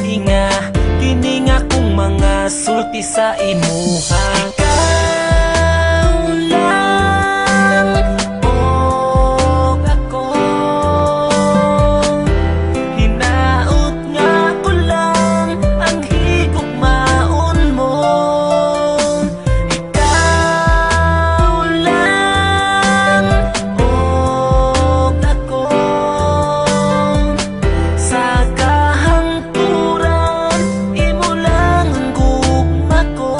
nga kini nga kung mga sulti sa imuha. Ikaw lang og ako, hinaot nga ko lang ang higugmaon mo. Ikaw lang og ako, sa kahangturan imo lang ang gugma ko.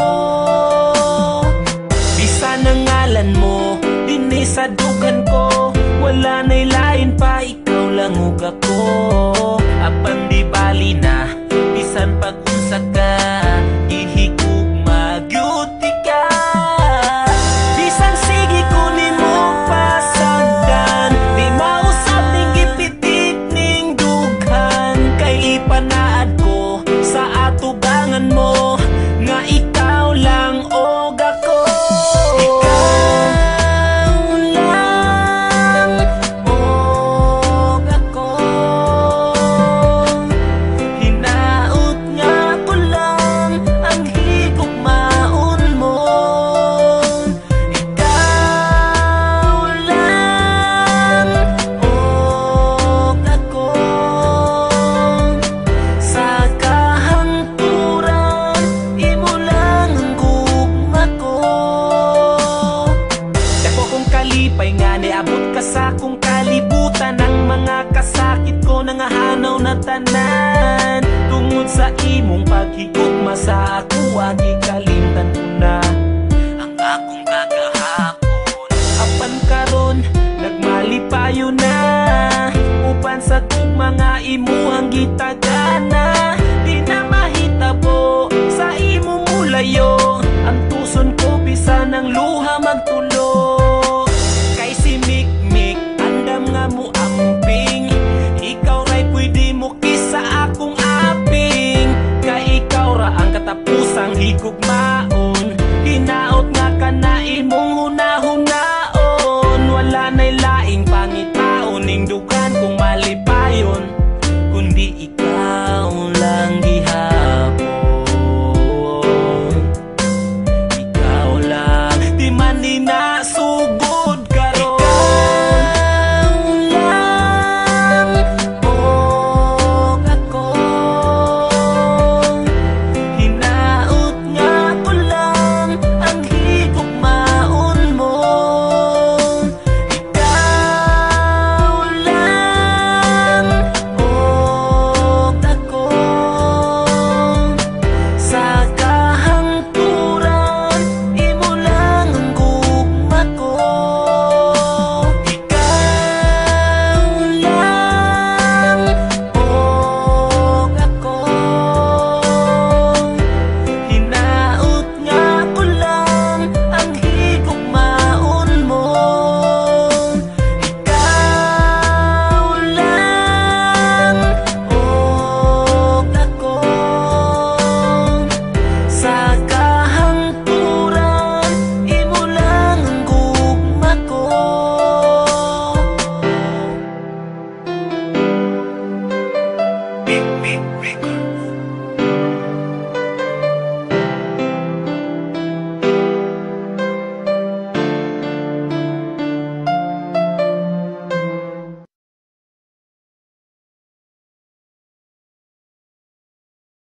Bisan ang ngalan mo dinhi sa dugan ko, wala na'y lain pa, ikaw lang ug ako. Apan di bali na bisan pag-unsa ka, ihigugma gyud ka. Bisan sige ko nimo pasagdan, di mausap ning gipitik ning dughan, kay ipanaad ko sa atubangan mo nga ikaw lang og ako. Ikaw lang og ako, hinaot nga ko lang ang higugmaon mo. Ikaw lang og ako, sa kahangturan imo lang ang gugma ko. Dako kong kalipay nga niabot ka sa akong kalibutan, ang mga kasakit ko nangahanaw na tanan. Tungod sa imong paghigugma sa ako, agi kalimtan ko na ang akong kagahapon. Apan karon nagmalipayo na, upan sa tugma nga imuhang gita